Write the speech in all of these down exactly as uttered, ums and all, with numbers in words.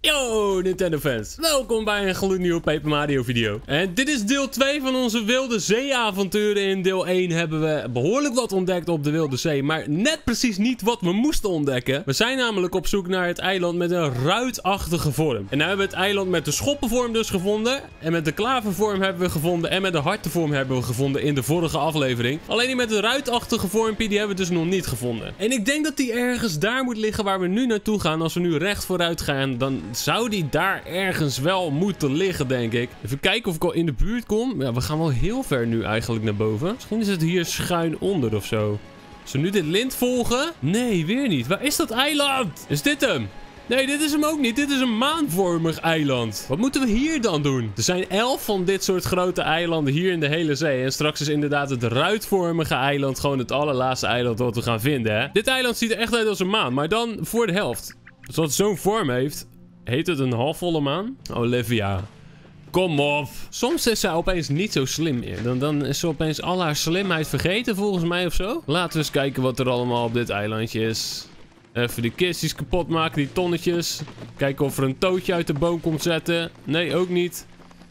Yo Nintendo fans, welkom bij een gloednieuwe Paper Mario video. En dit is deel twee van onze Wilde Zee avonturen. In deel één hebben we behoorlijk wat ontdekt op de Wilde Zee, maar net precies niet wat we moesten ontdekken. We zijn namelijk op zoek naar het eiland met een ruitachtige vorm. En nu hebben we het eiland met de schoppenvorm dus gevonden. En met de klavervorm hebben we gevonden en met de hartenvorm hebben we gevonden in de vorige aflevering. Alleen die met de ruitachtige vormpje, die hebben we dus nog niet gevonden. En ik denk dat die ergens daar moet liggen waar we nu naartoe gaan. Als we nu recht vooruit gaan, dan zou die daar ergens wel moeten liggen, denk ik. Even kijken of ik al in de buurt kom. Ja, we gaan wel heel ver nu eigenlijk naar boven. Misschien is het hier schuin onder of zo. Als we nu dit lint volgen? Nee, weer niet. Waar is dat eiland? Is dit hem? Nee, dit is hem ook niet. Dit is een maanvormig eiland. Wat moeten we hier dan doen? Er zijn elf van dit soort grote eilanden hier in de hele zee. En straks is inderdaad het ruitvormige eiland gewoon het allerlaatste eiland wat we gaan vinden, hè? Dit eiland ziet er echt uit als een maan, maar dan voor de helft. Dus als het zo'n vorm heeft, heet het een halfvolle maan? Olivia, kom op. Soms is zij opeens niet zo slim meer. Dan, dan is ze opeens al haar slimheid vergeten volgens mij of zo. Laten we eens kijken wat er allemaal op dit eilandje is. Even die kistjes kapot maken, die tonnetjes. Kijken of er een tootje uit de boom komt zetten. Nee, ook niet.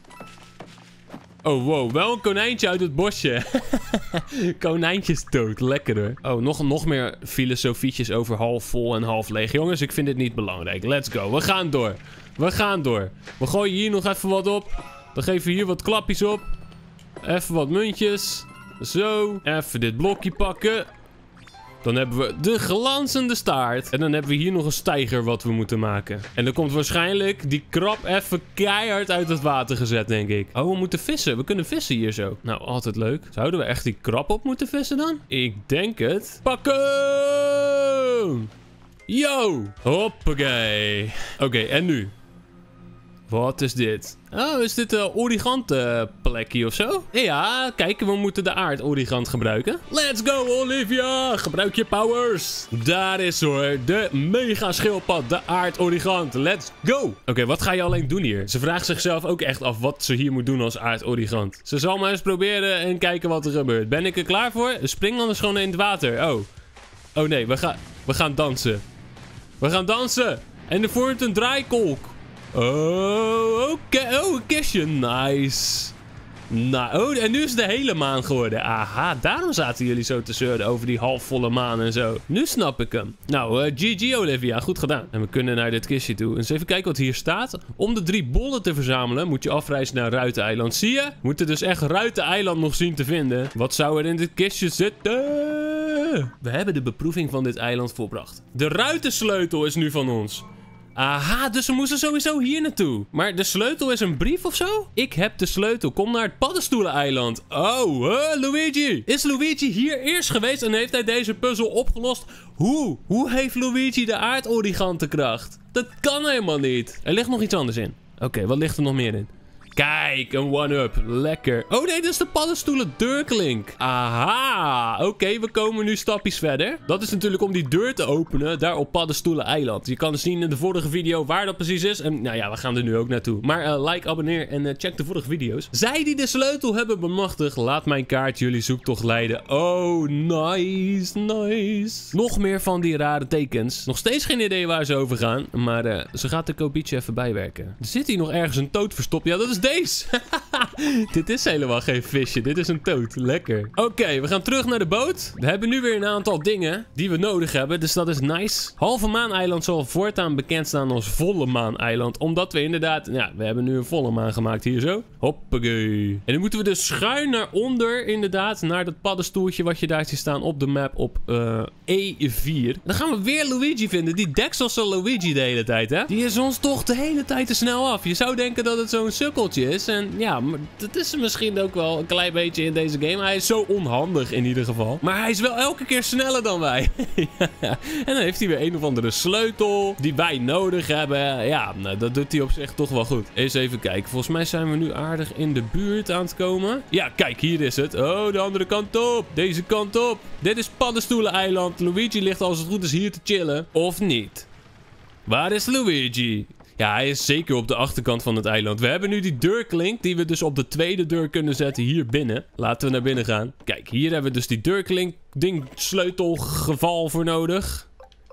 Oh, wow. Wel een konijntje uit het bosje. Konijntjes dood. Lekker hoor. Oh, nog, nog meer filosofietjes over half vol en half leeg. Jongens, ik vind dit niet belangrijk. Let's go. We gaan door. We gaan door. We gooien hier nog even wat op. Dan geven we hier wat klapjes op. Even wat muntjes. Zo. Even dit blokje pakken. Dan hebben we de glanzende staart. En dan hebben we hier nog een steiger wat we moeten maken. En dan komt waarschijnlijk die krab even keihard uit het water gezet, denk ik. Oh, we moeten vissen. We kunnen vissen hier zo. Nou, altijd leuk. Zouden we echt die krab op moeten vissen dan? Ik denk het. Pakken! Yo! Hoppakee. Oké, okay, en nu? Wat is dit? Oh, is dit een origantenplekje of zo? Ja, kijk, we moeten de aardorigant gebruiken. Let's go, Olivia! Gebruik je powers. Daar is hoor, de mega schildpad, de aardorigant. Let's go! Oké, okay, wat ga je alleen doen hier? Ze vraagt zichzelf ook echt af wat ze hier moet doen als aardorigant. Ze zal maar eens proberen en kijken wat er gebeurt. Ben ik er klaar voor? Spring anders gewoon in het water. Oh. Oh nee, we, ga we gaan dansen. We gaan dansen! En er vormt een draaikolk. Oh, oké. Okay. Oh, een kistje. Nice. Nou, oh, en nu is het de hele maan geworden. Aha, daarom zaten jullie zo te zeuren over die halfvolle maan en zo. Nu snap ik hem. Nou, uh, G G Olivia, goed gedaan. En we kunnen naar dit kistje toe. Eens even kijken wat hier staat. Om de drie bollen te verzamelen moet je afreizen naar Ruiteneiland. Zie je? We moeten dus echt Ruiteneiland nog zien te vinden. Wat zou er in dit kistje zitten? We hebben de beproeving van dit eiland volbracht. De ruitensleutel is nu van ons. Aha, dus we moesten sowieso hier naartoe. Maar de sleutel is een brief of zo? Ik heb de sleutel. Kom naar het paddenstoeleneiland. Oh, uh, Luigi. Is Luigi hier eerst geweest en heeft hij deze puzzel opgelost? Hoe? Hoe heeft Luigi de aardorigantenkracht? Dat kan helemaal niet. Er ligt nog iets anders in. Oké, okay, wat ligt er nog meer in? Kijk, een one-up. Lekker. Oh nee, dat is de paddenstoelen deurklink. Aha. Oké, okay, we komen nu stapjes verder. Dat is natuurlijk om die deur te openen daar op Paddenstoelen Eiland. Je kan zien in de vorige video waar dat precies is. En nou ja, we gaan er nu ook naartoe. Maar uh, like, abonneer en uh, check de vorige video's. Zij die de sleutel hebben bemachtigd, laat mijn kaart jullie zoektocht leiden. Oh, nice, nice. Nog meer van die rare tekens. Nog steeds geen idee waar ze over gaan. Maar uh, ze gaat de kopietje even bijwerken. Er zit hier nog ergens een toad verstopt. Ja, dat is deze. Dit is helemaal geen visje. Dit is een toad. Lekker. Oké, okay, we gaan terug naar de boot. We hebben nu weer een aantal dingen die we nodig hebben. Dus dat is nice. Halve Maan-eiland zal voortaan bekend staan als Volle Maan-eiland. Omdat we inderdaad... Ja, we hebben nu een volle maan gemaakt hier zo. Hoppakee. En nu moeten we dus schuin naar onder inderdaad. Naar dat paddenstoeltje wat je daar ziet staan op de map op uh, E vier. Dan gaan we weer Luigi vinden. Die dekselse Luigi de hele tijd, hè? Die is ons toch de hele tijd te snel af. Je zou denken dat het zo'n sukkeltje is. En ja, maar dat is misschien ook wel een klein beetje in deze game. Hij is zo onhandig in ieder geval. Maar hij is wel elke keer sneller dan wij. En dan heeft hij weer een of andere sleutel die wij nodig hebben. Ja, nou, dat doet hij op zich toch wel goed. Eens even kijken. Volgens mij zijn we nu aardig in de buurt aan het komen. Ja, kijk, hier is het. Oh, de andere kant op. Deze kant op. Dit is Paddenstoelen-eiland. Luigi ligt als het goed is hier te chillen. Of niet? Waar is Luigi? Ja, hij is zeker op de achterkant van het eiland. We hebben nu die deurklink die we dus op de tweede deur kunnen zetten hier binnen. Laten we naar binnen gaan. Kijk, hier hebben we dus die deurklink ding sleutelgeval voor nodig.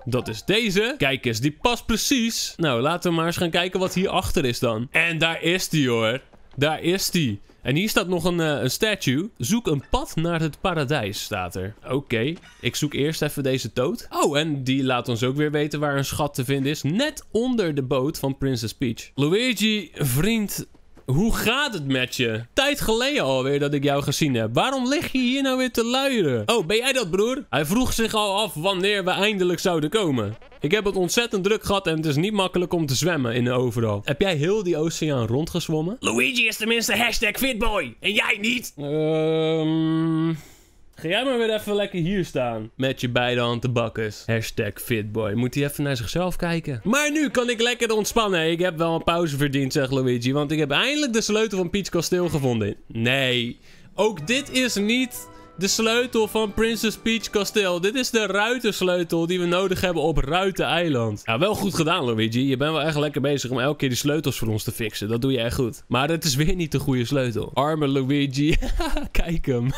Dat is deze. Kijk eens, die past precies. Nou, laten we maar eens gaan kijken wat hierachter is dan. En daar is die hoor. Daar is die. En hier staat nog een, uh, een statue. Zoek een pad naar het paradijs, staat er. Oké, okay. Ik zoek eerst even deze toad. Oh, en die laat ons ook weer weten waar een schat te vinden is. Net onder de boot van Princess Peach. Luigi, vriend, hoe gaat het met je? Tijd geleden alweer dat ik jou gezien heb. Waarom lig je hier nou weer te luieren? Oh, ben jij dat, broer? Hij vroeg zich al af wanneer we eindelijk zouden komen. Ik heb het ontzettend druk gehad en het is niet makkelijk om te zwemmen in de overal. Heb jij heel die oceaan rondgezwommen? Luigi is tenminste hashtag fitboy. En jij niet? Ehm... Ga jij maar weer even lekker hier staan. Met je beide handtebakkers. Hashtag fitboy. Moet hij even naar zichzelf kijken. Maar nu kan ik lekker ontspannen. Ik heb wel een pauze verdiend, zegt Luigi. Want ik heb eindelijk de sleutel van Peach Kasteel gevonden. Nee. Ook dit is niet de sleutel van Princess Peach Kasteel. Dit is de ruitensleutel die we nodig hebben op Ruiten-eiland. Ja, wel goed gedaan, Luigi. Je bent wel echt lekker bezig om elke keer die sleutels voor ons te fixen. Dat doe je echt goed. Maar het is weer niet de goede sleutel. Arme Luigi. Kijk hem.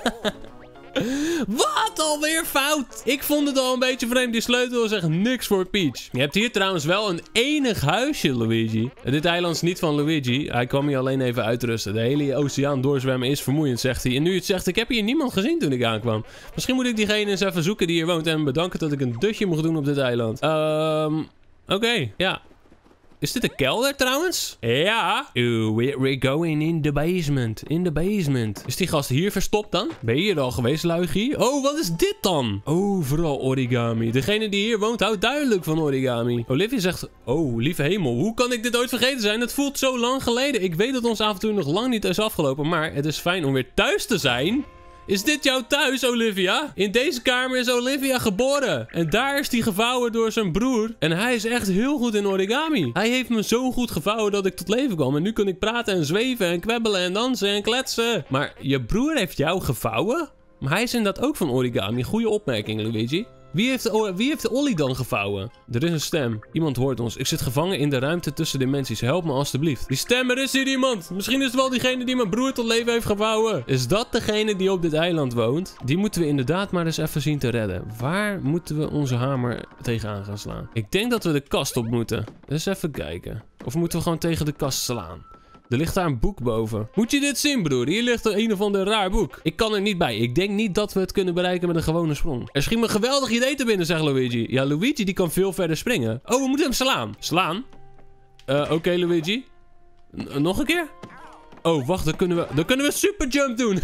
Wat? Alweer fout? Ik vond het al een beetje vreemd. Die sleutel is echt niks voor Peach. Je hebt hier trouwens wel een enig huisje, Luigi. Dit eiland is niet van Luigi. Hij kwam hier alleen even uitrusten. De hele oceaan doorzwemmen is vermoeiend, zegt hij. En nu het zegt, ik heb hier niemand gezien toen ik aankwam. Misschien moet ik diegene eens even zoeken die hier woont. En bedanken dat ik een dutje mocht doen op dit eiland. Ehm... Um, Oké, okay, ja. Is dit een kelder trouwens? Ja. Ooh, we're going in the basement. In the basement. Is die gast hier verstopt dan? Ben je hier al geweest, Luigi? Oh, wat is dit dan? Oh, vooral origami. Degene die hier woont houdt duidelijk van origami. Olivia zegt, oh, lieve hemel. Hoe kan ik dit ooit vergeten zijn? Het voelt zo lang geleden. Ik weet dat ons avontuur nog lang niet is afgelopen. Maar het is fijn om weer thuis te zijn. Is dit jouw thuis, Olivia? In deze kamer is Olivia geboren. En daar is hij gevouwen door zijn broer. En hij is echt heel goed in origami. Hij heeft me zo goed gevouwen dat ik tot leven kwam. En nu kan ik praten en zweven en kwebbelen en dansen en kletsen. Maar je broer heeft jou gevouwen? Maar hij is inderdaad ook van origami. Goeie opmerking, Luigi. Wie heeft, de, wie heeft de Ollie dan gevouwen? Er is een stem. Iemand hoort ons. Ik zit gevangen in de ruimte tussen dimensies. Help me alstublieft. Die stem, er is hier iemand. Misschien is het wel diegene die mijn broer tot leven heeft gevouwen. Is dat degene die op dit eiland woont? Die moeten we inderdaad maar eens even zien te redden. Waar moeten we onze hamer tegenaan gaan slaan? Ik denk dat we de kast op moeten. Dus even kijken. Of moeten we gewoon tegen de kast slaan? Er ligt daar een boek boven. Moet je dit zien, broer? Hier ligt er een of ander raar boek. Ik kan er niet bij. Ik denk niet dat we het kunnen bereiken met een gewone sprong. Er schiet me een geweldig idee te binnen, zegt Luigi. Ja, Luigi die kan veel verder springen. Oh, we moeten hem slaan. Slaan? Uh, Oké, okay, Luigi. N nog een keer? Oh, wacht. Dan kunnen we, dan kunnen we superjump doen.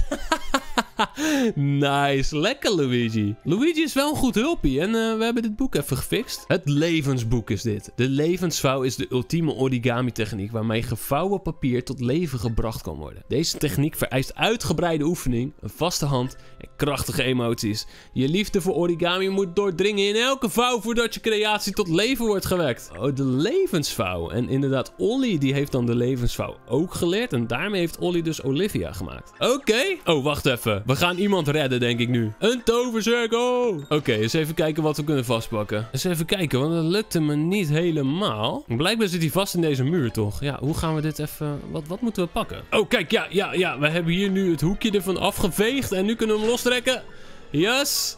Nice. Lekker, Luigi. Luigi is wel een goed hulpie. En uh, we hebben dit boek even gefixt. Het levensboek is dit. De levensvouw is de ultieme origami techniek waarmee gevouwen papier tot leven gebracht kan worden. Deze techniek vereist uitgebreide oefening, een vaste hand en krachtige emoties. Je liefde voor origami moet doordringen in elke vouw voordat je creatie tot leven wordt gewekt. Oh, de levensvouw. En inderdaad, Ollie die heeft dan de levensvouw ook geleerd. En daarmee heeft Ollie dus Olivia gemaakt. Oké. Okay. Oh, wacht even. We gaan iemand redden, denk ik nu. Een tovercirkel! Oké, okay, eens even kijken wat we kunnen vastpakken. Eens even kijken, want dat lukte me niet helemaal. Blijkbaar zit hij vast in deze muur, toch? Ja, hoe gaan we dit even... Wat, wat moeten we pakken? Oh, kijk, ja, ja, ja. We hebben hier nu het hoekje ervan afgeveegd. En nu kunnen we hem lostrekken. Yes!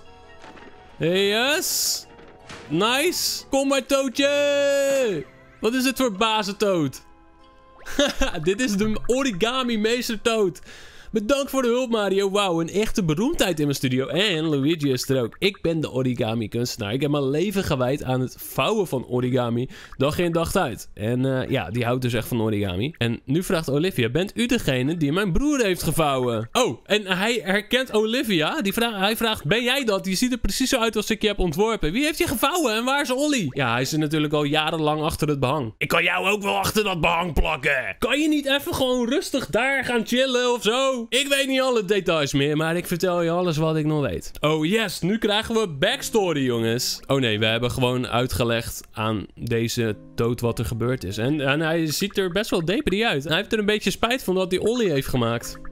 Yes! Nice! Kom maar, tootje! Wat is dit voor bazentoot? Dit is de origami meestertoot. Bedankt voor de hulp, Mario. Wauw, een echte beroemdheid in mijn studio. En Luigi is er ook. Ik ben de origami kunstenaar. Ik heb mijn leven gewijd aan het vouwen van origami. Dag in dag uit. En uh, ja, die houdt dus echt van origami. En nu vraagt Olivia, bent u degene die mijn broer heeft gevouwen? Oh, en hij herkent Olivia. Die vraag, hij vraagt, ben jij dat? Die ziet er precies zo uit als ik je heb ontworpen. Wie heeft je gevouwen en waar is Ollie? Ja, hij zit natuurlijk al jarenlang achter het behang. Ik kan jou ook wel achter dat behang plakken. Kan je niet even gewoon rustig daar gaan chillen of zo? Ik weet niet alle details meer, maar ik vertel je alles wat ik nog weet. Oh yes, nu krijgen we backstory, jongens. Oh nee, we hebben gewoon uitgelegd aan deze dood wat er gebeurd is. En, en hij ziet er best wel depri uit. Hij heeft er een beetje spijt van dat hij Ollie heeft gemaakt.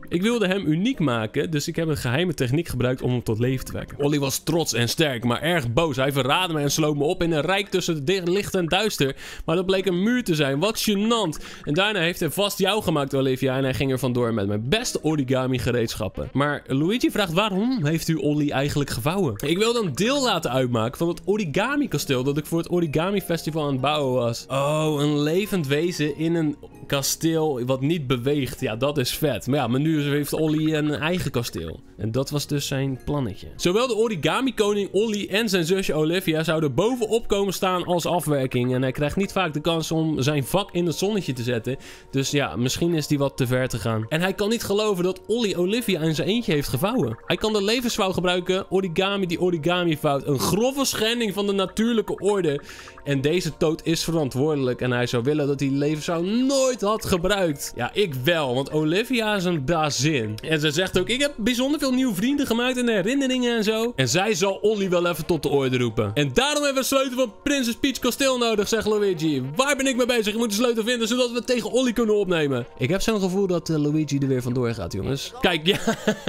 Ik wilde hem uniek maken, dus ik heb een geheime techniek gebruikt om hem tot leven te wekken. Ollie was trots en sterk, maar erg boos. Hij verraadde me en sloot me op in een rijk tussen het licht en duister. Maar dat bleek een muur te zijn. Wat gênant. En daarna heeft hij vast jou gemaakt, Olivia. En hij ging er vandoor met mijn beste origami gereedschappen. Maar Luigi vraagt, waarom heeft u Ollie eigenlijk gevouwen? Ik wilde een deel laten uitmaken van het origami kasteel dat ik voor het origami festival aan het bouwen was. Oh, een levend wezen in een kasteel wat niet beweegt. Ja, dat is vet. Maar ja, maar nu heeft Ollie een eigen kasteel. En dat was dus zijn plannetje. Zowel de origami koning Ollie en zijn zusje Olivia zouden bovenop komen staan als afwerking. En hij krijgt niet vaak de kans om zijn vak in het zonnetje te zetten. Dus ja, misschien is die wat te ver te gaan. En hij kan niet geloven dat Ollie Olivia in zijn eentje heeft gevouwen. Hij kan de levensvouw gebruiken. Origami die origami vouwt. Een grove schending van de natuurlijke orde. En deze toad is verantwoordelijk. En hij zou willen dat die levensvouw nooit had gebruikt. Ja, ik wel. Want Olivia is een bazin. En ze zegt ook, ik heb bijzonder veel nieuwe vrienden gemaakt en herinneringen en zo. En zij zal Ollie wel even tot de orde roepen. En daarom hebben we een sleutel van Prinses Peach kasteel nodig, zegt Luigi. Waar ben ik mee bezig? Ik moet de sleutel vinden, zodat we het tegen Ollie kunnen opnemen. Ik heb zo'n gevoel dat uh, Luigi er weer vandoor gaat, jongens. Kijk, ja.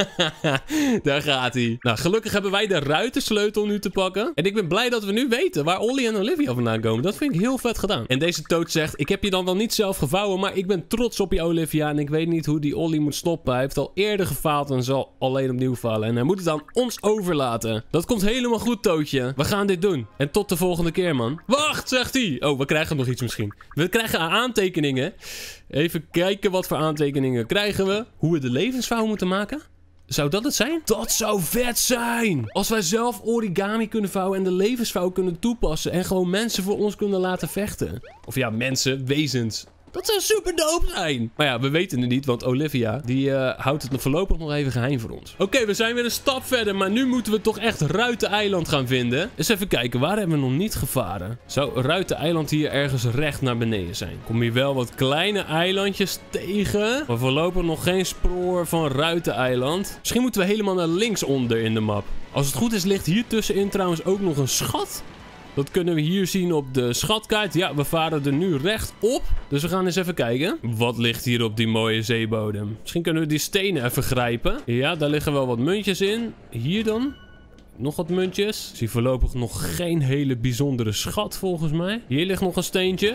Daar gaat hij. Nou, gelukkig hebben wij de ruitensleutel nu te pakken. En ik ben blij dat we nu weten waar Ollie en Olivia vandaan komen. Dat vind ik heel vet gedaan. En deze toad zegt, ik heb je dan wel niet zelf gevouwen, maar ik ben trots op je, Olivia. En ik weet niet hoe die Ollie moet stoppen. Hij heeft al eerder gefaald en zal alleen opnieuw falen. En hij moet het aan ons overlaten. Dat komt helemaal goed, Toadje. We gaan dit doen. En tot de volgende keer, man. Wacht, zegt hij. Oh, we krijgen nog iets misschien. We krijgen aantekeningen. Even kijken wat voor aantekeningen krijgen we. Hoe we de levensvouw moeten maken. Zou dat het zijn? Dat zou vet zijn! Als wij zelf origami kunnen vouwen en de levensvouw kunnen toepassen. En gewoon mensen voor ons kunnen laten vechten. Of ja, mensen, wezens. Dat zou super dope zijn. Maar ja, we weten het niet, want Olivia, die uh, houdt het voorlopig nog even geheim voor ons. Oké, okay, we zijn weer een stap verder, maar nu moeten we toch echt Ruiteneiland gaan vinden. Eens even kijken, waar hebben we nog niet gevaren? Zou Ruiteneiland hier ergens recht naar beneden zijn? Kom hier wel wat kleine eilandjes tegen, maar voorlopig nog geen spoor van Ruiteneiland. Misschien moeten we helemaal naar linksonder in de map. Als het goed is, ligt hier tussenin trouwens ook nog een schat. Dat kunnen we hier zien op de schatkaart. Ja, we varen er nu recht op. Dus we gaan eens even kijken. Wat ligt hier op die mooie zeebodem? Misschien kunnen we die stenen even grijpen. Ja, daar liggen wel wat muntjes in. Hier dan. Nog wat muntjes. Ik zie voorlopig nog geen hele bijzondere schat volgens mij. Hier ligt nog een steentje.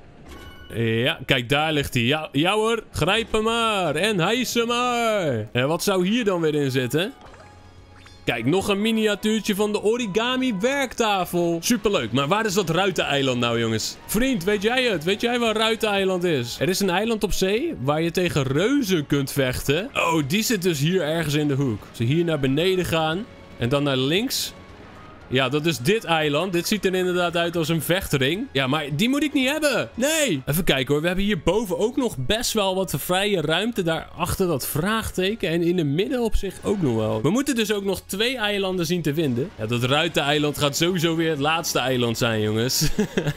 Ja, kijk, daar ligt hij. Ja, ja hoor, grijp hem maar. En hijs hem maar. En wat zou hier dan weer in zitten? Kijk, nog een miniatuurtje van de origami werktafel. Superleuk, maar waar is dat Ruiteneiland nou, jongens? Vriend, weet jij het? Weet jij waar Ruiteneiland is? Er is een eiland op zee waar je tegen reuzen kunt vechten. Oh, die zit dus hier ergens in de hoek. Als we hier naar beneden gaan en dan naar links. Ja, dat is dit eiland. Dit ziet er inderdaad uit als een vechtring. Ja, maar die moet ik niet hebben. Nee. Even kijken hoor. We hebben hierboven ook nog best wel wat vrije ruimte. Daar achter dat vraagteken. En in het midden op zich ook nog wel. We moeten dus ook nog twee eilanden zien te vinden. Ja, dat Ruiteneiland gaat sowieso weer het laatste eiland zijn, jongens.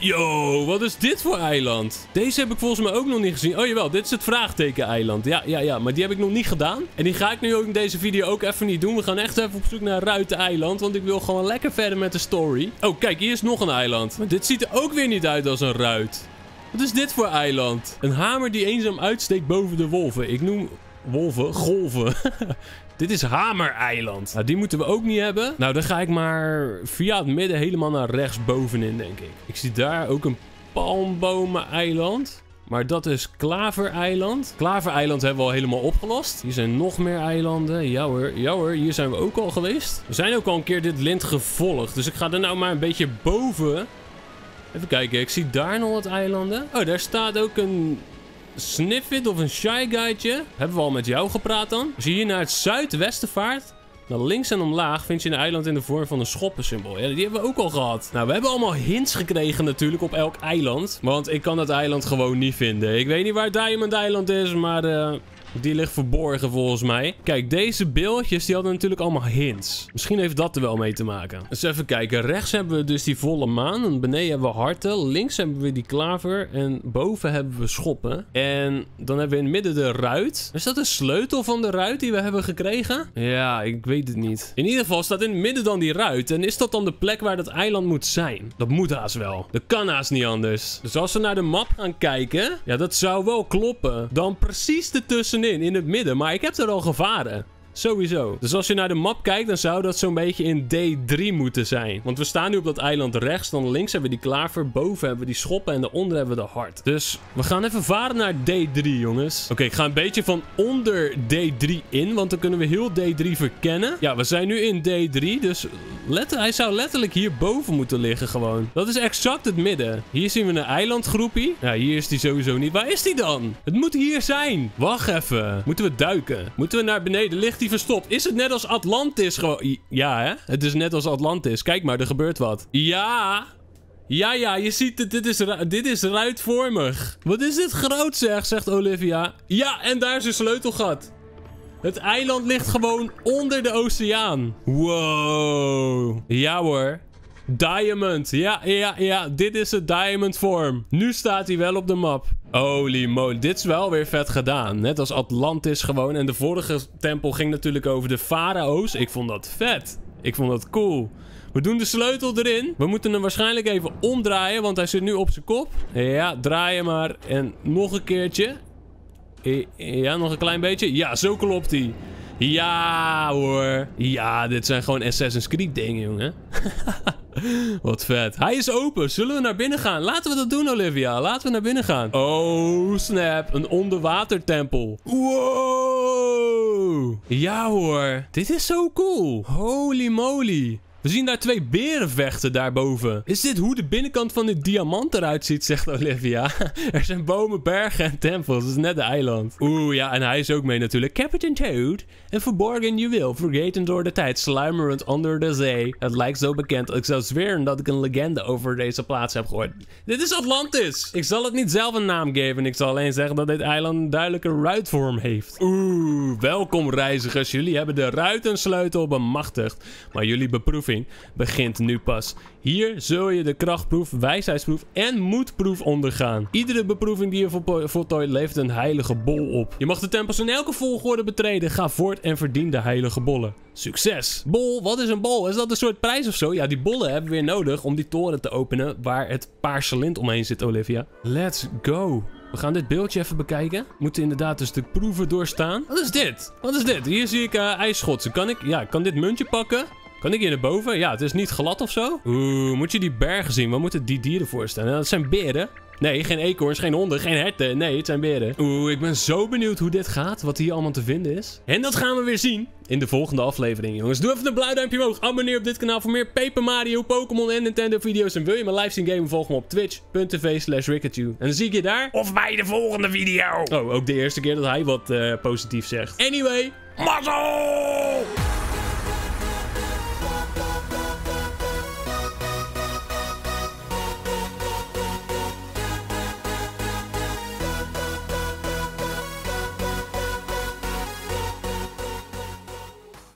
Yo, wat is dit voor eiland? Deze heb ik volgens mij ook nog niet gezien. Oh jawel, dit is het vraagteken-eiland. Ja, ja, ja. Maar die heb ik nog niet gedaan. En die ga ik nu ook in deze video ook even niet doen. We gaan echt even op zoek naar Ruiteneiland. Want ik wil gewoon lekker verder met de story. Oh, kijk, hier is nog een eiland. Maar dit ziet er ook weer niet uit als een ruit. Wat is dit voor eiland? Een hamer die eenzaam uitsteekt boven de wolven. Ik noem wolven golven. Dit is Hamereiland. Nou, die moeten we ook niet hebben. Nou, dan ga ik maar via het midden helemaal naar rechts bovenin, denk ik. Ik zie daar ook een palmbomen-eiland. Maar dat is Klavereiland. Klavereiland hebben we al helemaal opgelost. Hier zijn nog meer eilanden. Ja hoor, ja hoor, hier zijn we ook al geweest. We zijn ook al een keer dit lint gevolgd. Dus ik ga er nou maar een beetje boven. Even kijken, ik zie daar nog wat eilanden. Oh, daar staat ook een Sniffit of een Shy Guy'tje. Hebben we al met jou gepraat dan? Als je hier naar het zuidwesten vaart, naar links en omlaag vind je een eiland in de vorm van een schoppensymbool. Ja, die hebben we ook al gehad. Nou, we hebben allemaal hints gekregen natuurlijk op elk eiland. Want ik kan dat eiland gewoon niet vinden. Ik weet niet waar Diamond Eiland is, maar uh, die ligt verborgen volgens mij. Kijk, deze beeldjes die hadden natuurlijk allemaal hints. Misschien heeft dat er wel mee te maken. Dus even kijken. Rechts hebben we dus die volle maan. En beneden hebben we harten. Links hebben we die klaver. En boven hebben we schoppen. En dan hebben we in het midden de ruit. Is dat de sleutel van de ruit die we hebben gekregen? Ja, ik weet het niet. In ieder geval staat in het midden dan die ruit. En is dat dan de plek waar dat eiland moet zijn? Dat moet haast wel. Dat kan haast niet anders. Dus als we naar de map gaan kijken. Ja, dat zou wel kloppen. Dan precies ertussen tussenin, in het midden. Maar ik heb er al gevaren. Sowieso. Dus als je naar de map kijkt, dan zou dat zo'n beetje in D drie moeten zijn. Want we staan nu op dat eiland rechts. Dan links hebben we die klaver. Boven hebben we die schoppen. En daaronder hebben we de hart. Dus we gaan even varen naar D drie, jongens. Oké, okay, ik ga een beetje van onder D drie in. Want dan kunnen we heel D drie verkennen. Ja, we zijn nu in D drie. Dus let hij zou letterlijk hierboven moeten liggen gewoon. Dat is exact het midden. Hier zien we een eilandgroepie. Ja, hier is die sowieso niet. Waar is die dan? Het moet hier zijn. Wacht even. Moeten we duiken? Moeten we naar beneden? Ligt die verstopt? Is het net als Atlantis gewoon? Ja, hè? Het is net als Atlantis. Kijk maar, er gebeurt wat. Ja. Ja, ja, je ziet het. Dit is, dit is ruitvormig. Wat is dit groot, zeg, zegt Olivia. Ja, en daar is een sleutelgat. Het eiland ligt gewoon onder de oceaan. Wow. Ja hoor. Diamond. Ja, ja, ja. Dit is het diamond vorm. Nu staat hij wel op de map. Holy moly. Dit is wel weer vet gedaan. Net als Atlantis gewoon. En de vorige tempel ging natuurlijk over de farao's. Ik vond dat vet. Ik vond dat cool. We doen de sleutel erin. We moeten hem waarschijnlijk even omdraaien. Want hij zit nu op zijn kop. Ja, draaien maar. En nog een keertje. Ja, nog een klein beetje. Ja, zo klopt hij. Ja hoor. Ja, dit zijn gewoon Assassin's Creed dingen, jongen. Wat vet. Hij is open. Zullen we naar binnen gaan? Laten we dat doen, Olivia. Laten we naar binnen gaan. Oh, snap. Een onderwatertempel. Wow. Ja hoor. Dit is zo cool. Holy moly. We zien daar twee beren vechten daarboven. Is dit hoe de binnenkant van dit diamant eruit ziet, zegt Olivia. Er zijn bomen, bergen en tempels. Dat is net een eiland. Oeh, ja, en hij is ook mee natuurlijk. Captain Toad. Een verborgen juweel, vergeten door de tijd, sluimerend onder de zee. Het lijkt zo bekend. Ik zou zweren dat ik een legende over deze plaats heb gehoord. Dit is Atlantis. Ik zal het niet zelf een naam geven. Ik zal alleen zeggen dat dit eiland een duidelijke ruitvorm heeft. Oeh, welkom reizigers. Jullie hebben de ruitensleutel bemachtigd. Maar jullie beproeving begint nu pas. Hier zul je de krachtproef, wijsheidsproef en moedproef ondergaan. Iedere beproeving die je vo voltooit levert een heilige bol op. Je mag de tempels in elke volgorde betreden. Ga voort en verdien de heilige bollen. Succes! Bol, wat is een bol? Is dat een soort prijs of zo? Ja, die bollen hebben we weer nodig om die toren te openen waar het paarse lint omheen zit, Olivia. Let's go! We gaan dit beeldje even bekijken. We moeten inderdaad dus de proeven doorstaan. Wat is dit? Wat is dit? Hier zie ik uh, ijsschotsen. Kan ik, ja, kan dit muntje pakken? Kan ik hier naar boven? Ja, het is niet glad of zo. Oeh, moet je die bergen zien? Wat moeten die dieren voorstellen? Dat zijn beren. Nee, geen eekhoorns, geen honden, geen herten. Nee, het zijn beren. Oeh, ik ben zo benieuwd hoe dit gaat. Wat hier allemaal te vinden is. En dat gaan we weer zien in de volgende aflevering, jongens. Doe even een blauw duimpje omhoog. Abonneer op dit kanaal voor meer Paper Mario, Pokémon en Nintendo video's. En wil je mijn live zien gamen, volg me op twitch punt tv slash Rikatu. En dan zie ik je daar. Of bij de volgende video. Oh, ook de eerste keer dat hij wat uh, positief zegt. Anyway, mazzel!